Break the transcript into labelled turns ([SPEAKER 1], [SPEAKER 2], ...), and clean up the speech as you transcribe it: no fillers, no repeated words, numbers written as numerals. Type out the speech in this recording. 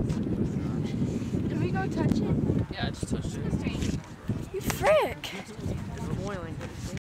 [SPEAKER 1] Can we go touch it?
[SPEAKER 2] Yeah, I just touched it.
[SPEAKER 1] You frick!
[SPEAKER 2] It's boiling.